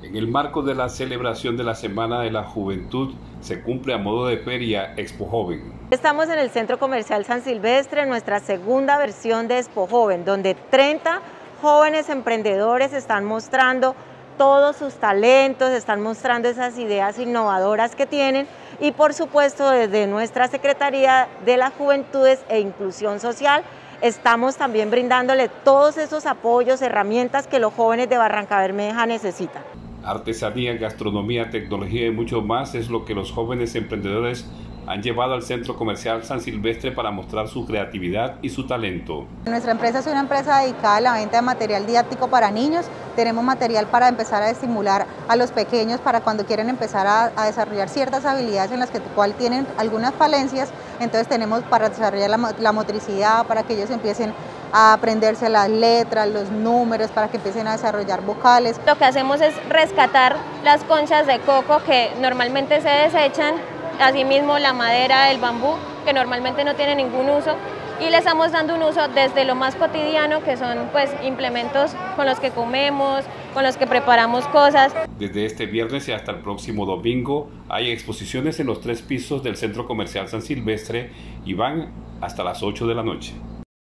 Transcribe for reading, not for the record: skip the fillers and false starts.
En el marco de la celebración de la Semana de la Juventud, se cumple a modo de feria Expo Joven. Estamos en el Centro Comercial San Silvestre, en nuestra segunda versión de Expo Joven, donde 30 jóvenes emprendedores están mostrando todos sus talentos, están mostrando esas ideas innovadoras que tienen y por supuesto desde nuestra Secretaría de las Juventudes e Inclusión Social estamos también brindándole todos esos apoyos, herramientas que los jóvenes de Barrancabermeja necesitan. Artesanía, gastronomía, tecnología y mucho más es lo que los jóvenes emprendedores han llevado al Centro Comercial San Silvestre para mostrar su creatividad y su talento. Nuestra empresa es una empresa dedicada a la venta de material didáctico para niños. Tenemos material para empezar a estimular a los pequeños para cuando quieren empezar a desarrollar ciertas habilidades en las que tienen algunas falencias. Entonces tenemos para desarrollar la motricidad, para que ellos empiecen a aprenderse las letras, los números, para que empiecen a desarrollar vocales. Lo que hacemos es rescatar las conchas de coco que normalmente se desechan, asimismo la madera, el bambú, que normalmente no tiene ningún uso, y le estamos dando un uso desde lo más cotidiano, que son pues implementos con los que comemos, con los que preparamos cosas. Desde este viernes y hasta el próximo domingo hay exposiciones en los 3 pisos del Centro Comercial San Silvestre y van hasta las 8 de la noche.